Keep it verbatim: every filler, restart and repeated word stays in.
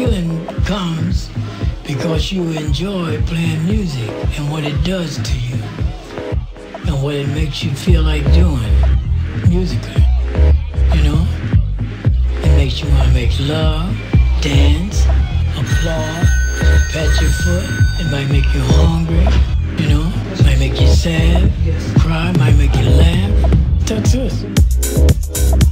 feeling comes because you enjoy playing music and what it does to you and what it makes you feel like doing musically, you know? It makes you want to make love, dance, applaud, pat your foot. It might make you hungry, you know? It might make you sad, cry, might make you laugh. Talk to us.